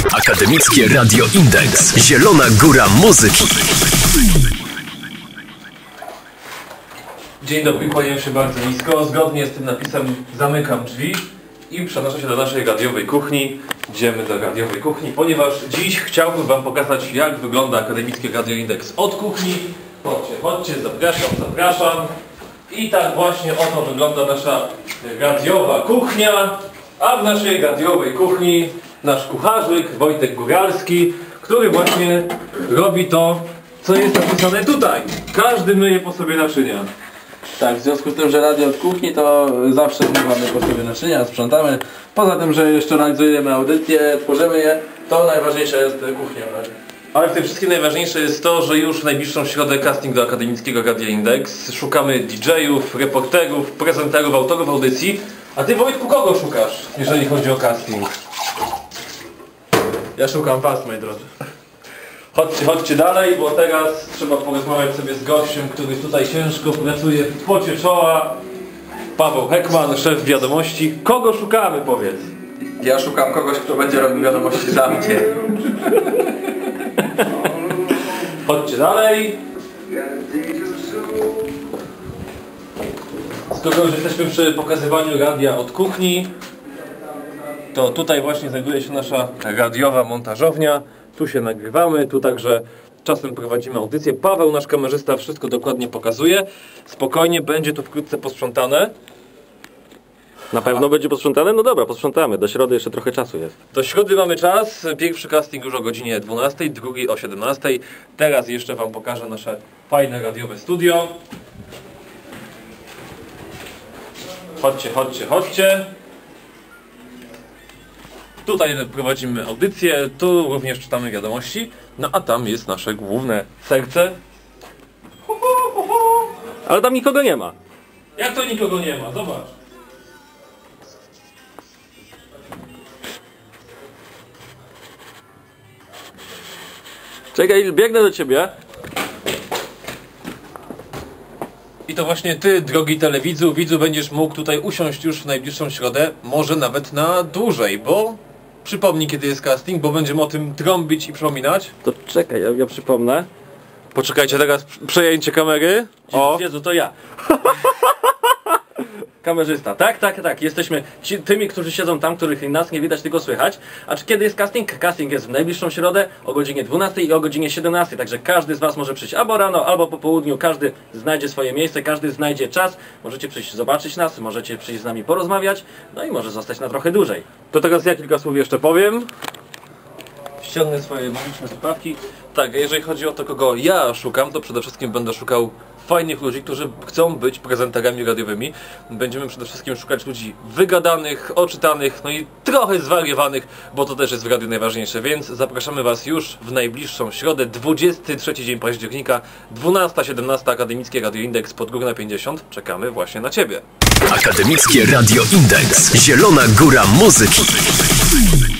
Akademickie Radio Indeks. Zielona góra muzyki. Dzień dobry, kłaniam się bardzo nisko. Zgodnie z tym napisem zamykam drzwi i przenoszę się do naszej radiowej kuchni. Idziemy do radiowej kuchni, ponieważ dziś chciałbym Wam pokazać, jak wygląda Akademickie Radio Indeks od kuchni. Chodźcie, chodźcie, zapraszam. I tak właśnie oto wygląda nasza radiowa kuchnia. A w naszej radiowej kuchni nasz kucharzyk Wojtek Góralski, który właśnie robi to, co jest napisane tutaj. Każdy myje po sobie naczynia. Tak, w związku z tym, że radio od kuchni, to zawsze zmywamy po sobie naczynia, sprzątamy. Poza tym, że jeszcze realizujemy audycje, tworzymy je, to najważniejsza jest kuchnia. Ale w tym wszystkim najważniejsze jest to, że już w najbliższą środę casting do Akademickiego Radia Indeks. Szukamy DJ-ów, reporterów, prezenterów, autorów audycji. A Ty, Wojtku, kogo szukasz, jeżeli chodzi o casting? Ja szukam Was, moi drodzy. Chodźcie dalej, bo teraz trzeba porozmawiać sobie z gościem, który tutaj ciężko pracuje w pocie czoła. Paweł Heckman, szef Wiadomości. Kogo szukamy, powiedz? Ja szukam kogoś, kto będzie robił wiadomości za mnie. Chodźcie dalej. Skoro już jesteśmy przy pokazywaniu radia od kuchni, to tutaj właśnie znajduje się nasza radiowa montażownia. Tu się nagrywamy, tu także czasem prowadzimy audycję. Paweł, nasz kamerzysta, wszystko dokładnie pokazuje. Spokojnie, będzie to wkrótce posprzątane. Na pewno będzie posprzątane? No dobra, posprzątamy. Do środy jeszcze trochę czasu jest. Do środy mamy czas. Pierwszy casting już o godzinie 12, drugi o 17. Teraz jeszcze Wam pokażę nasze fajne radiowe studio. Chodźcie. Tutaj prowadzimy audycję, tu również czytamy wiadomości. No a tam jest nasze główne serce. Ale tam nikogo nie ma. Jak to nikogo nie ma? Zobacz. Czekaj, biegnę do ciebie. I to właśnie Ty, drogi widzu, będziesz mógł tutaj usiąść już w najbliższą środę, może nawet na dłużej, bo przypomnij, kiedy jest casting, bo będziemy o tym trąbić i przypominać. To czekaj, ja przypomnę. Poczekajcie, teraz przejęcie kamery. Jezu, to ja. Kamerzysta. Tak. Jesteśmy tymi, którzy siedzą tam, których nas nie widać, tylko słychać. A czy kiedy jest casting? Casting jest w najbliższą środę o godzinie 12 i o godzinie 17. Także każdy z Was może przyjść albo rano, albo po południu. Każdy znajdzie swoje miejsce, każdy znajdzie czas. Możecie przyjść zobaczyć nas, możecie przyjść z nami porozmawiać. No i może zostać na trochę dłużej. To teraz ja kilka słów jeszcze powiem. Ściągnę swoje magiczne słuchawki. Tak, jeżeli chodzi o to, kogo ja szukam, to przede wszystkim będę szukał fajnych ludzi, którzy chcą być prezenterami radiowymi. Będziemy przede wszystkim szukać ludzi wygadanych, oczytanych, no i trochę zwariowanych, bo to też jest w radiu najważniejsze, więc zapraszamy Was już w najbliższą środę, 23 dzień października, 12:17 Akademickie Radio Indeks Podgórna 50. Czekamy właśnie na Ciebie. Akademickie Radio Indeks. Zielona góra muzyki.